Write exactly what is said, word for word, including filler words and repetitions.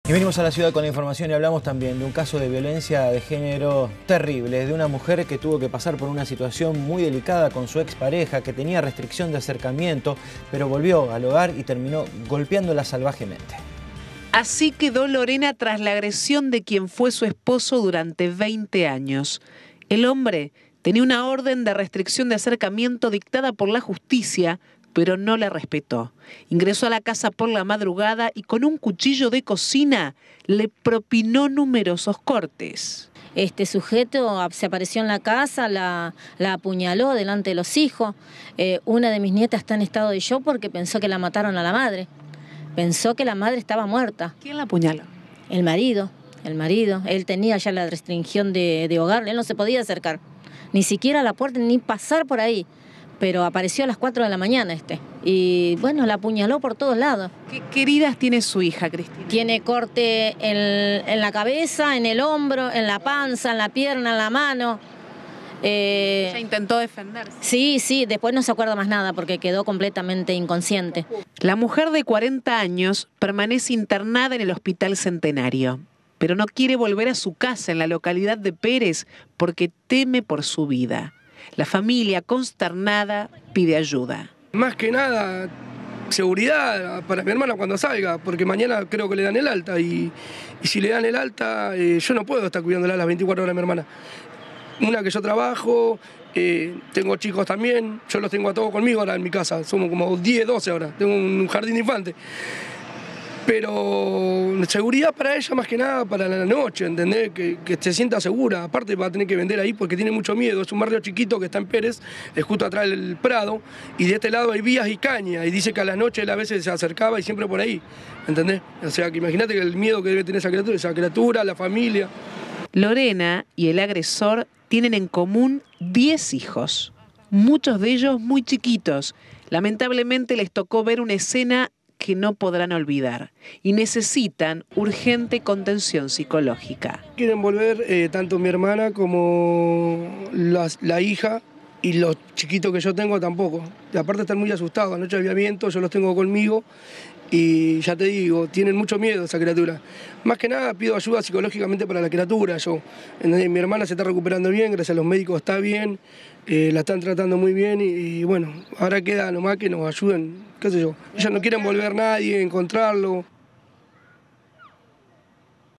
Y venimos a la ciudad con la información y hablamos también de un caso de violencia de género terrible, de una mujer que tuvo que pasar por una situación muy delicada con su expareja, que tenía restricción de acercamiento, pero volvió al hogar y terminó golpeándola salvajemente. Así quedó Lorena tras la agresión de quien fue su esposo durante veinte años. El hombre tenía una orden de restricción de acercamiento dictada por la justicia, pero no la respetó. Ingresó a la casa por la madrugada y con un cuchillo de cocina le propinó numerosos cortes. Este sujeto se apareció en la casa, la, la apuñaló delante de los hijos. Eh, una de mis nietas está en estado de shock porque pensó que la mataron a la madre. Pensó que la madre estaba muerta. ¿Quién la apuñaló? El marido, el marido. Él tenía ya la restricción de, de hogar, él no se podía acercar. Ni siquiera a la puerta, ni pasar por ahí. Pero apareció a las cuatro de la mañana este. Y bueno, la apuñaló por todos lados. ¿Qué, qué heridas tiene su hija, Cristina? Tiene corte en, en la cabeza, en el hombro, en la panza, en la pierna, en la mano. Eh, ¿Ella intentó defenderse? Sí, sí, después no se acuerda más nada porque quedó completamente inconsciente. La mujer de cuarenta años permanece internada en el Hospital Centenario, pero no quiere volver a su casa en la localidad de Pérez porque teme por su vida. La familia, consternada, pide ayuda. Más que nada, seguridad para mi hermana cuando salga, porque mañana creo que le dan el alta y, y si le dan el alta, eh, yo no puedo estar cuidándola las veinticuatro horas a mi hermana. Una que yo trabajo, eh, tengo chicos también, yo los tengo a todos conmigo ahora en mi casa, somos como diez, doce ahora, tengo un jardín de infantes. Pero seguridad para ella más que nada para la noche, ¿entendés? Que, que se sienta segura. Aparte va a tener que vender ahí porque tiene mucho miedo. Es un barrio chiquito que está en Pérez, es justo atrás del Prado, y de este lado hay vías y cañas. Y dice que a la noche él a veces se acercaba y siempre por ahí, ¿entendés? O sea, que imagínate que el miedo que debe tener esa criatura, esa criatura, la familia. Lorena y el agresor tienen en común diez hijos, muchos de ellos muy chiquitos. Lamentablemente les tocó ver una escena que no podrán olvidar y necesitan urgente contención psicológica. Quieren volver eh, tanto mi hermana como la, la hija y los chiquitos que yo tengo tampoco. Y aparte están muy asustados, anoche había viento, yo los tengo conmigo y ya te digo, tienen mucho miedo esa criatura. Más que nada pido ayuda psicológicamente para la criatura yo. Mi hermana se está recuperando bien, gracias a los médicos está bien, eh, la están tratando muy bien y, y bueno, ahora queda nomás que nos ayuden, qué sé yo. Ellos no quieren volver nadie, encontrarlo.